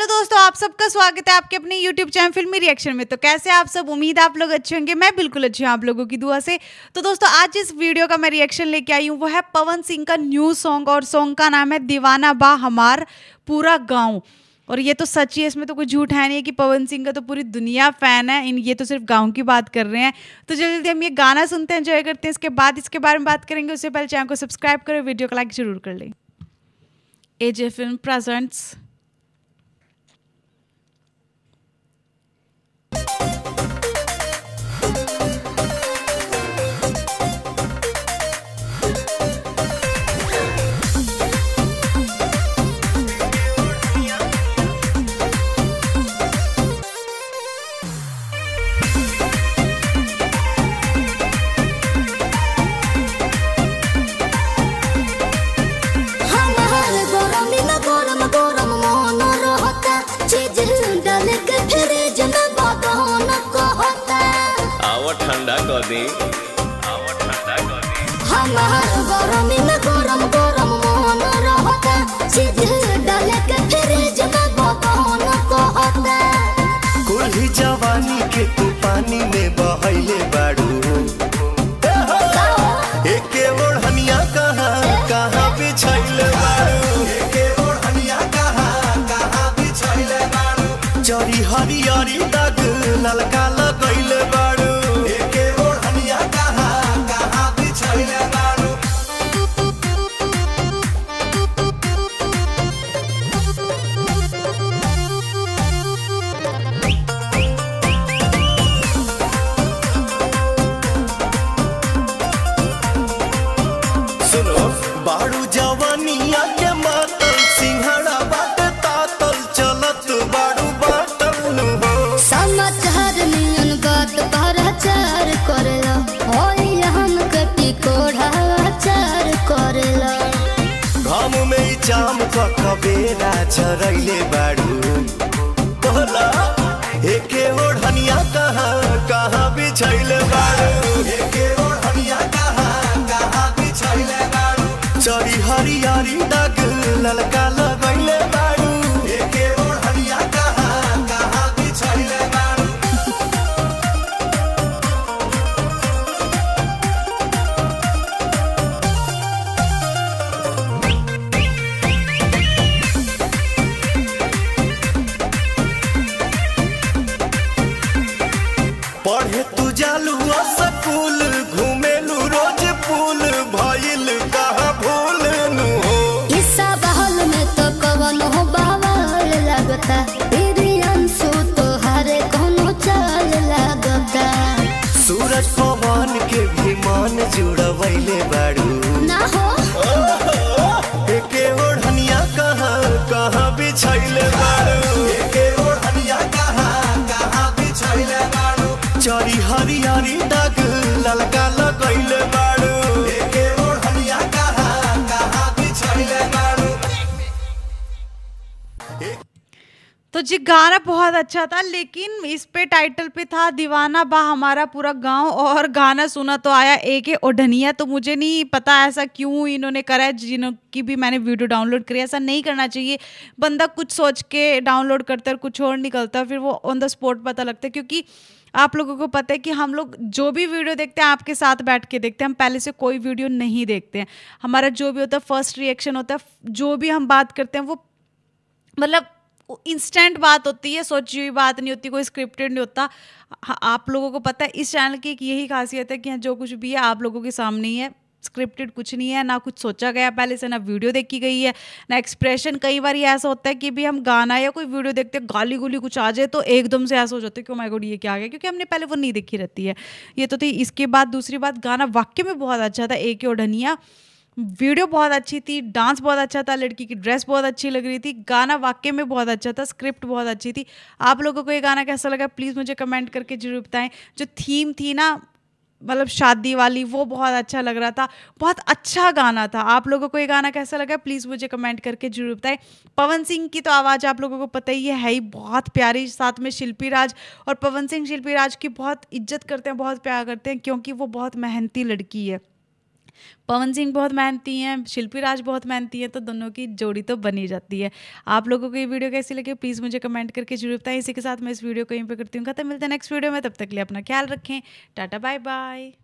Hello दोस्तों, आप सबका स्वागत है आपके अपने यूट्यूब चैनल फिल्मी रिएक्शन में। तो कैसे आप सब, उम्मीद आप लोग अच्छे होंगे। मैं बिल्कुल अच्छी हूँ आप लोगों की दुआ से। तो दोस्तों आज जिस वीडियो का मैं रिएक्शन लेके आई हूँ वो है पवन सिंह का न्यू सॉन्ग, और सॉन्ग का नाम है दीवाना बा हमार पूरा गाँव। और ये तो सच ही है, इसमें तो कोई झूठ है नहीं है कि पवन सिंह का तो पूरी दुनिया फैन है। ये तो सिर्फ गाँव की बात कर रहे हैं। तो जल्दी हम ये गाना सुनते हैं, एंजॉय करते हैं, इसके बाद इसके बारे में बात करेंगे। उससे पहले चैनल को सब्सक्राइब करें, वीडियो को लाइक जरूर कर लें। एजे फिल्म प्रेजेंट्स ठंडा कर दे हमार गरमी में गरम गरम मोहन रहता, चीज डाल के फ्रिज में बदन कहता। कुल्ही जवानी के तू पानी में बहैले बाड़ू, एके ओढ़निया कहाँ बिछैले बाड़ू, एके ओढ़निया कहाँ बिछैले बाड़ू, जरी हरियरी दाग ललका लगैले बाड़ू, एके ओढ़निया कहाँ बिछैले बाड़ू। सुनो बाड़ू जवानिया के मातल, सिंहड़ा बाटे तातल, चलत बाड़ू बाटल नु हो। समाचार नियन बात प्रचार करेला, होई हम कटी कोढ़ा चार करेला। घाम में ई जाम क कबेरा चरैले बाड़ू, बोला एके ओढ़निया कहाँ बिछैले बाड़ू, एके ओढ़निया कहाँ बिछैले बाड़ू, चरी हरियरी दाग ललका लगैले बाड़ू, एके ओढ़निया कहाँ बिछैले बाड़ू। पढ़े तू जालू स्कूल, घूमेलू रोज पुल, भइल कहाँ भूल नु हो। ईसा बहल में तो कवन हो बावल लगता, तेरी अंशु तो हरे कोनो चाल लगता। सूरज पवन के भी मन जुड़वैले बाड़ू, ना हो एके ओढ़निया कहाँ बिछैले बाड़ू, एके ओढ़निया कहाँ बिछैले बाड़ू, चरी हरियरी दाग ललका लगैले बाड़ू, एके ओढ़निया कहाँ बिछैले बाड़ू। तो जी गाना बहुत अच्छा था, लेकिन इस पे टाइटल पे था दीवाना बा हमारा पूरा गांव, और गाना सुना तो आया एके ओढ़निया। तो मुझे नहीं पता ऐसा क्यों इन्होंने करा है, जिनकी भी मैंने वीडियो डाउनलोड करी। ऐसा नहीं करना चाहिए, बंदा कुछ सोच के डाउनलोड करता है, कुछ और निकलता है, फिर वो ऑन द स्पॉट पता लगता है। क्योंकि आप लोगों को पता है कि हम लोग जो भी वीडियो देखते हैं आपके साथ बैठ के देखते हैं, हम पहले से कोई वीडियो नहीं देखते हैं। हमारा जो भी होता है फर्स्ट रिएक्शन होता है, जो भी हम बात करते हैं वो मतलब इंस्टेंट बात होती है, सोची हुई बात नहीं होती, कोई स्क्रिप्टेड नहीं होता। आप लोगों को पता है इस चैनल की एक यही खासियत है कि जो कुछ भी है आप लोगों के सामने ही है, स्क्रिप्टेड कुछ नहीं है, ना कुछ सोचा गया पहले से, ना वीडियो देखी गई है, ना एक्सप्रेशन। कई बार ये ऐसा होता है कि भी हम गाना या कोई वीडियो देखते हैं, गाली गुली कुछ आ जाए तो एकदम से ऐसा हो जाता है कि ओ माय गॉड ये क्या आ गया, क्योंकि हमने पहले वो नहीं देखी रहती है। ये तो थी। इसके बाद दूसरी बात, गाना वाकई में बहुत अच्छा था, एके ओढ़निया। वीडियो बहुत अच्छी थी, डांस बहुत अच्छा था, लड़की की ड्रेस बहुत अच्छी लग रही थी, गाना वाकई में बहुत अच्छा था, स्क्रिप्ट बहुत अच्छी थी। आप लोगों को ये गाना कैसा लगा प्लीज़ मुझे कमेंट करके जरूर बताएं। जो थीम थी ना मतलब शादी वाली, वो बहुत अच्छा लग रहा था, बहुत अच्छा गाना था। आप लोगों को ये गाना कैसा लगा प्लीज़ मुझे कमेंट करके जरूर बताएं। पवन सिंह की तो आवाज़ आप लोगों को पता ही है ही बहुत प्यारी, साथ में शिल्पी राज। और पवन सिंह शिल्पी राज की बहुत इज्जत करते हैं, बहुत प्यार करते हैं, क्योंकि वो बहुत मेहनती लड़की है। पवन सिंह बहुत मेहनती हैं, शिल्पी राज बहुत मेहनती हैं, तो दोनों की जोड़ी तो बनी जाती है। आप लोगों को ये वीडियो कैसी लगी प्लीज़ मुझे कमेंट करके जरूर बताएं। इसी के साथ मैं इस वीडियो को यहीं पे करती हूँ खत्म। मिलते हैं नेक्स्ट वीडियो में, तब तक के लिए अपना ख्याल रखें। Tata bye bye.